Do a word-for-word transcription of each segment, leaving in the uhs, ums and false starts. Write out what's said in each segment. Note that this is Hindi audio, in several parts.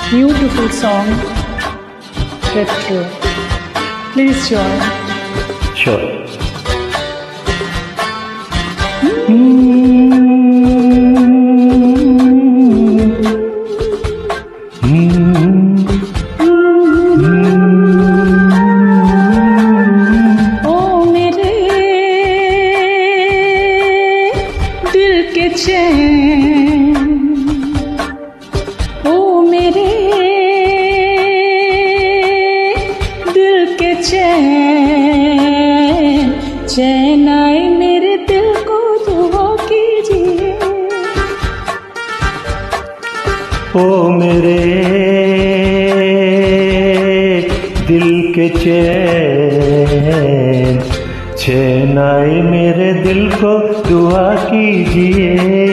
Beautiful song, Retro. Please join. Sure. ओ मेरे दिल के चैन, ओ मेरे दिल के चैन, चैन आए मेरे दिल को दुआ कीजिए। ओ मेरे दिल के चैन, चैन आए मेरे दिल को दुआ कीजिए।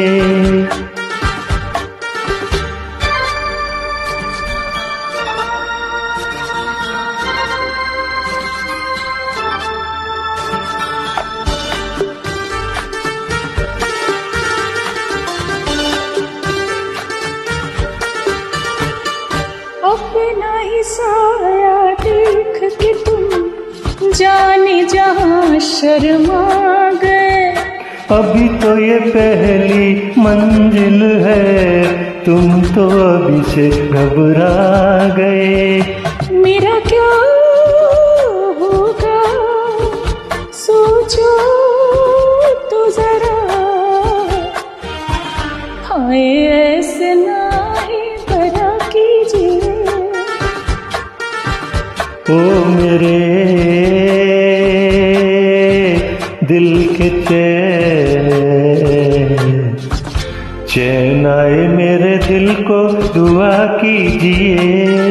अपना ही साया देख के तुम जाने जहां शर्मा गए। अभी तो ये पहली मंजिल है, तुम तो अभी से घबरा गए। मेरा क्या होगा सोचो तो जरा, हाय ऐसे नहीं बना कीजिए। ओ मेरे दिल के चैन, चैन आए मेरे दिल को दुआ कीजिए।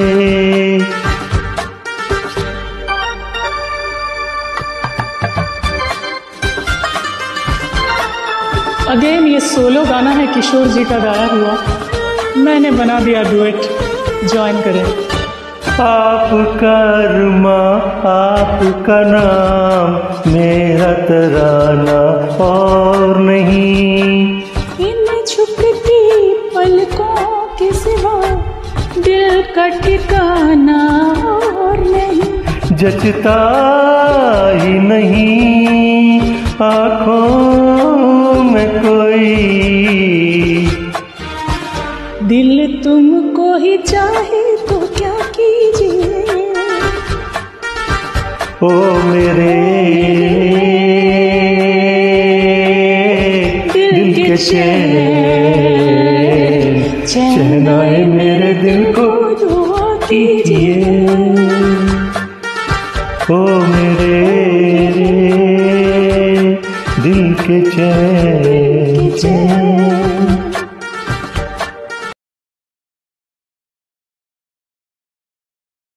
अगेन ये सोलो गाना है, किशोर जी का गाया हुआ, मैंने बना दिया डुएट। ज्वाइन करें। आपका अरमा आपका नाम, मेरा तराना और नहीं। इन झुकती पलकों के सिवा दिल का ठिकाना और नहीं। जचता ही नहीं आँखों में कोई, दिल तुमको ही चाहे तो क्या कीजिए। ओ मेरे दिल के चैन, चैन आए मेरे दिल को दुआ कीजिए। ओ मेरे दिल के चैन।